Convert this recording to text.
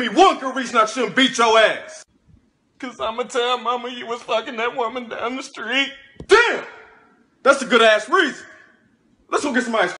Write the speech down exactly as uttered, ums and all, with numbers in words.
me one good reason I shouldn't beat your ass. Cause I'ma tell mama you was fucking that woman down the street. Damn! That's a good ass reason. Let's go get some ice cream.